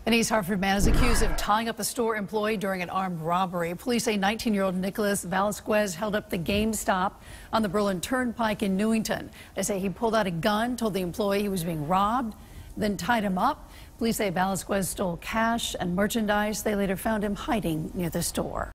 An East Hartford man is accused of tying up a store employee during an armed robbery. Police say 19-year-old Nicholas Velasquez held up the GameStop on the Berlin Turnpike in Newington. They say he pulled out a gun, told the employee he was being robbed, then tied him up. Police say Velasquez stole cash and merchandise. They later found him hiding near the store.